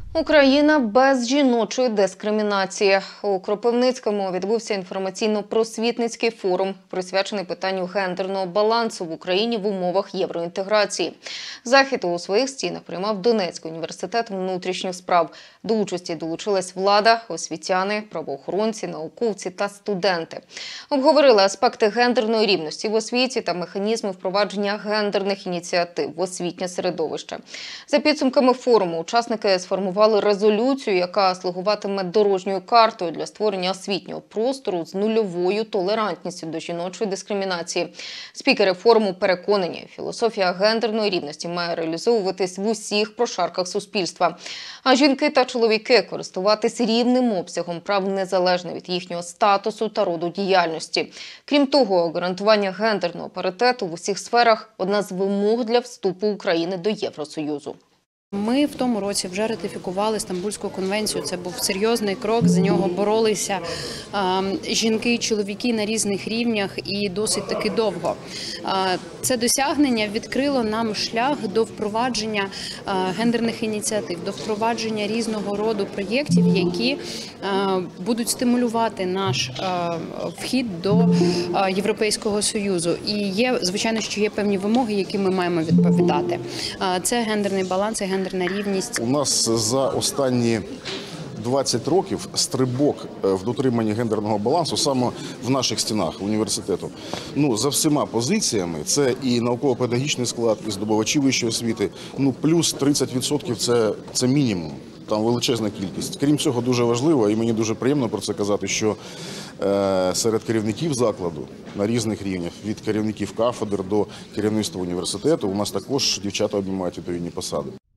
Україна без жіночої дискримінації. У Кропивницькому відбувся інформаційно-просвітницький форум, присвячений питанню гендерного балансу в Україні в умовах євроінтеграції. Захід у своїх стінах приймав Донецький університет внутрішніх справ. До участі долучилась влада, освітяни, правоохоронці, науковці та студенти. Обговорили аспекти гендерної рівності в освіті та механізми впровадження гендерних ініціатив в освітнє середовище. За підсумками форуму учасники сформували резолюцію, яка слугуватиме дорожньою картою для створення освітнього простору з нульовою толерантністю до жіночої дискримінації. Спікери форуму переконані, філософія гендерної рівності має реалізовуватись в усіх прошарках суспільства. А жінки та чоловіки користуватись рівним обсягом прав незалежно від їхнього статусу та роду діяльності. Крім того, гарантування гендерного паритету в усіх сферах – одна з вимог для вступу України до Євросоюзу. Ми в тому році вже ратифікували Стамбульську конвенцію. Це був серйозний крок, за нього боролися жінки і чоловіки на різних рівнях і досить таки довго. Це досягнення відкрило нам шлях до впровадження гендерних ініціатив, до впровадження різного роду проєктів, які будуть стимулювати наш вхід до Європейського Союзу. І є, звичайно, що є певні вимоги, які ми маємо відповідати. Це гендерний баланс, це гендерна рівність. У нас за останні 20 років стрибок в дотриманні гендерного балансу саме в наших стінах університету. За всіма позиціями, це і науково-педагогічний склад, і здобувачі вищої освіти, плюс 30% це мінімум. Там величезна кількість. Крім цього, дуже важливо, і мені дуже приємно про це казати, що серед керівників закладу на різних рівнях, від керівників кафедр до керівництва університету, у нас також дівчата обіймають відповідні посади.